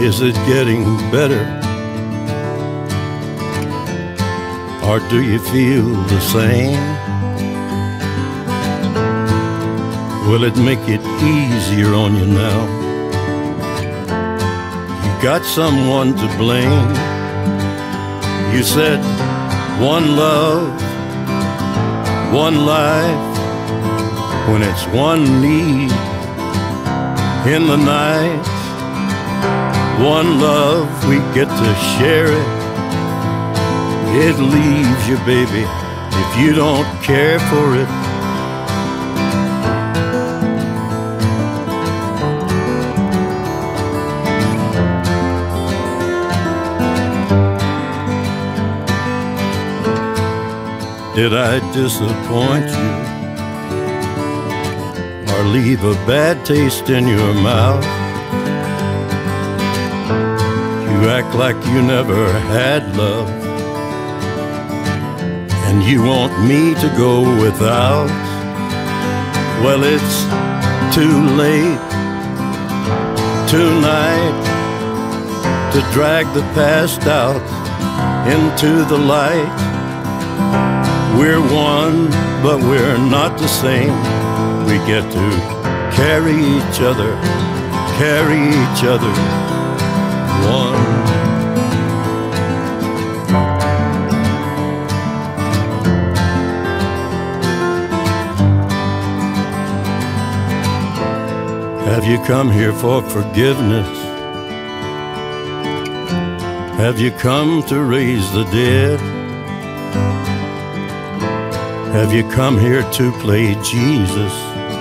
Is it getting better? Or do you feel the same? Will it make it easier on you now? You got someone to blame. You said one love, one life, when it's one need in the night. One love, we get to share it. It leaves you, baby, if you don't care for it. Did I disappoint you or leave a bad taste in your mouth? You act like you never had love, and you want me to go without. Well, it's too late tonight to drag the past out into the light. We're one, but we're not the same. We get to carry each other, carry each other. One. Have you come here for forgiveness? Have you come to raise the dead? Have you come here to play Jesus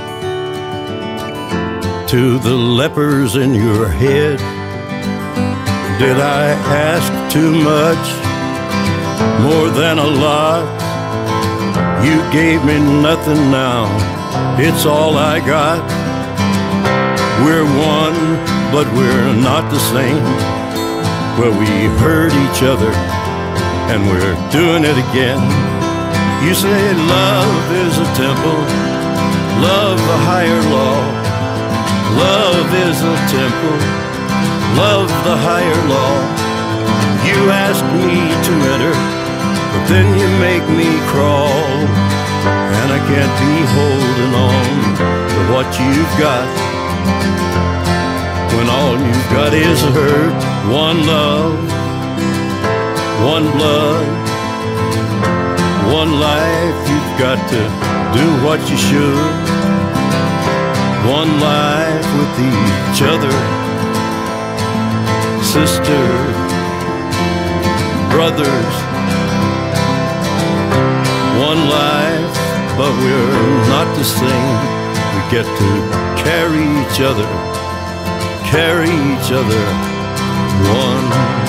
to the lepers in your head? Did I ask too much, more than a lot? You gave me nothing now, it's all I got. We're one, but we're not the same. Well, we hurt each other, and we're doing it again. You say love is a temple, love a higher law. Love is a temple, love the higher law. You ask me to enter, but then you make me crawl. And I can't be holding on to what you've got, when all you've got is hurt. One love, one blood, one life. You've got to do what you should. One life with each other, sisters, brothers. One life, but we're not the same. We get to carry each other, carry each other. One.